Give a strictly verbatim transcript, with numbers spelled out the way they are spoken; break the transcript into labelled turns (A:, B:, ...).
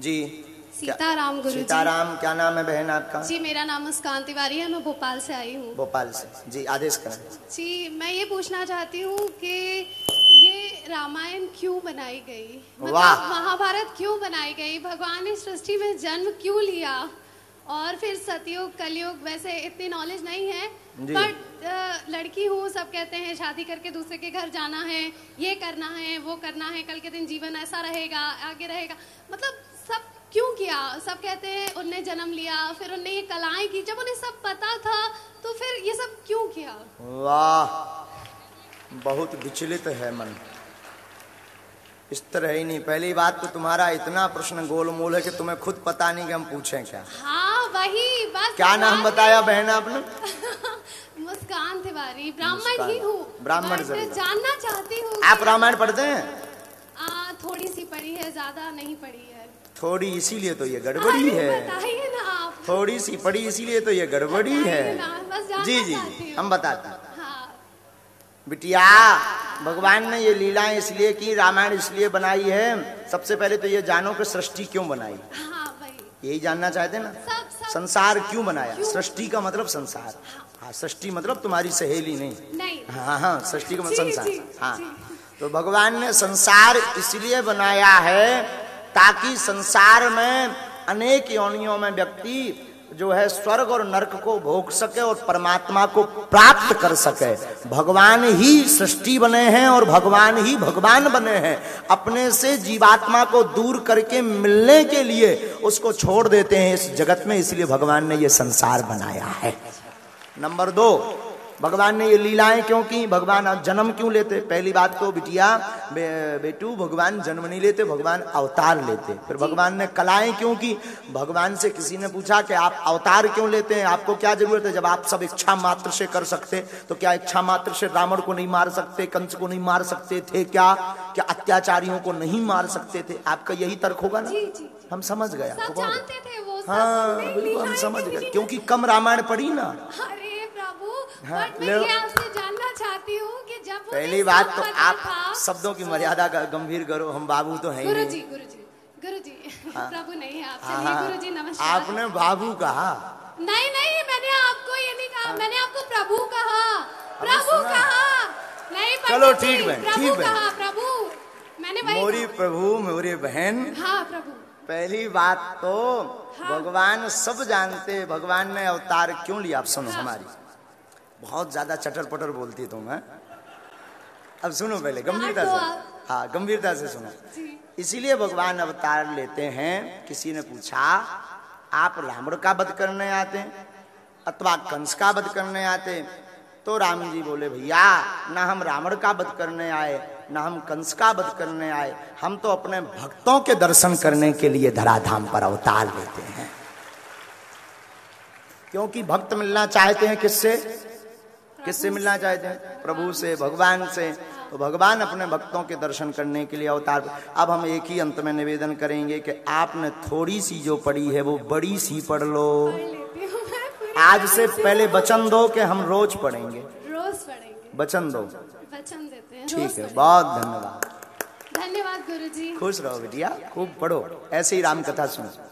A: जी
B: सीताराम गुरु जी।
A: सीताराम। क्या नाम है बहन आपका?
B: जी मेरा नाम मुस्कान तिवारी है, मैं भोपाल से आई हूँ।
A: भोपाल से। जी आदेश करें।
B: जी मैं ये पूछना चाहती हूँ कि ये रामायण क्यों बनाई गई, मतलब महाभारत क्यों बनाई गई, भगवान ने सृष्टि में जन्म क्यों लिया, और फिर सतयुग कलयुग, वैसे इतनी नॉलेज नहीं है बट लड़की हूँ, सब कहते हैं शादी करके दूसरे के घर जाना है, ये करना है, वो करना है, कल के दिन जीवन ऐसा रहेगा, आगे रहेगा, मतलब सब क्यों किया? सब कहते हैं उनने जन्म लिया, फिर उनने ये कलाएं की, जब उन्हें सब पता था तो फिर ये सब क्यों किया?
A: वाह, बहुत विचलित है मन। इस तरह ही नहीं। पहली बात तो तुम्हारा इतना प्रश्न गोलमोल है कि तुम्हें खुद पता नहीं कि हम पूछें क्या।
B: हाँ वही बस।
A: क्या नाम बताया बहन आपने?
B: मुस्कान तिवारी। ब्राह्मण ही हूँ।
A: ब्राह्मण
B: जानना चाहती हूँ।
A: आप रामायण पढ़ते हैं?
B: आ, थोड़ी सी पढ़ी है, ज्यादा नहीं पढ़ी है।
A: थोड़ी, इसीलिए तो ये गड़बड़ी है।
B: बताइए ना आप।
A: थोड़ी सी पढ़ी इसीलिए तो ये गड़बड़ी है। जी जी हम बताते हैं। बिटिया, भगवान ने ये लीलाएं इसलिए की, रामायण इसलिए बनाई है, सबसे पहले तो ये जानो कि सृष्टि क्यों बनाई।
B: हाँ, वही।
A: यही जानना चाहते ना? सब, सब, संसार क्यों बनाया? सृष्टि का मतलब संसार। हाँ, सृष्टि मतलब तुम्हारी सहेली नहीं।
B: नहीं।
A: हाँ हाँ, सृष्टि का मतलब संसार। हाँ, तो भगवान ने संसार इसलिए बनाया है ताकि संसार में अनेक योनियों में व्यक्ति जो है स्वर्ग और नरक को भोग सके और परमात्मा को प्राप्त कर सके। भगवान ही सृष्टि बने हैं और भगवान ही भगवान बने हैं। अपने से जीवात्मा को दूर करके मिलने के लिए उसको छोड़ देते हैं इस जगत में, इसलिए भगवान ने ये संसार बनाया है। नंबर दो, भगवान ने ये लीलाएं क्यों की? भगवान जन्म क्यों लेते? पहली बात तो बिटिया बे, बेटू भगवान जन्म नहीं लेते, भगवान अवतार लेते। फिर भगवान ने कलाएं क्यों की? भगवान से किसी ने पूछा कि आप अवतार क्यों लेते हैं, आपको क्या जरूरत है? जब आप सब इच्छा मात्र से कर सकते तो क्या इच्छा मात्र से रावण को नहीं मार सकते, कंस को नहीं मार सकते थे क्या? क्या अत्याचारियों को नहीं मार सकते थे? आपका यही तर्क होगा ना?
B: जी, जी।
A: हम समझ गए आपको।
B: जानते थे वो सब।
A: हाँ बिल्कुल हम समझ गए, क्योंकि कम रामायण पढ़ी ना।
B: अरे प्रभु,
A: हाँ,
B: मैं ये आपसे जानना चाहती हूँ कि जब
A: पहली बात तो आप शब्दों की मर्यादा का गंभीर करो, हम बाबू तो हैं ही नहीं।
B: गुरुजी, गुरुजी, गुरुजी,
A: हाँ,
B: प्रभु नहीं है आप।
A: चलिए
B: गुरुजी नमस्कार।
A: आपने बाबू कहा?
B: नहीं नहीं, मैंने आपको ये नहीं कहा। हाँ, मैंने आपको प्रभु कहा, प्रभु कहा। नहीं
A: चलो ठीक है, ठीक है
B: प्रभु, मैंने वही
A: मोरी प्रभु मोरी बहन।
B: हाँ प्रभु।
A: पहली बात तो हाँ, भगवान सब जानते, भगवान ने अवतार क्यों लिया? आप सुनो। हाँ, हमारी बहुत ज्यादा चटर पटर बोलती तुम है। अब सुनो पहले गंभीरता से। हाँ गंभीरता से सुनो। इसीलिए भगवान अवतार लेते हैं। किसी ने पूछा आप रावण का वध करने आते अथवा कंस का वध करने आते? तो राम जी बोले भैया ना हम रावण का वध करने आए ना हम कंस का वध करने आए, हम तो अपने भक्तों के दर्शन करने के लिए धराधाम पर अवतार लेते हैं। क्योंकि भक्त मिलना चाहते हैं किससे? किससे मिलना चाहते हैं? प्रभु से, भगवान से। तो भगवान अपने भक्तों के दर्शन करने के लिए अवतार। अब हम एक ही अंत में निवेदन करेंगे कि आपने थोड़ी सी जो पढ़ी है वो बड़ी सी पढ़ लो। आज से पहले वचन दो कि हम रोज पढ़ेंगे।
B: रोज पढ़ेंगे।
A: वचन दो।
B: वचन देते हैं।
A: ठीक है, बहुत धन्यवाद।
B: धन्यवाद गुरुजी।
A: खुश रहो बिटिया, खूब पढ़ो, ऐसे ही राम कथा सुनो।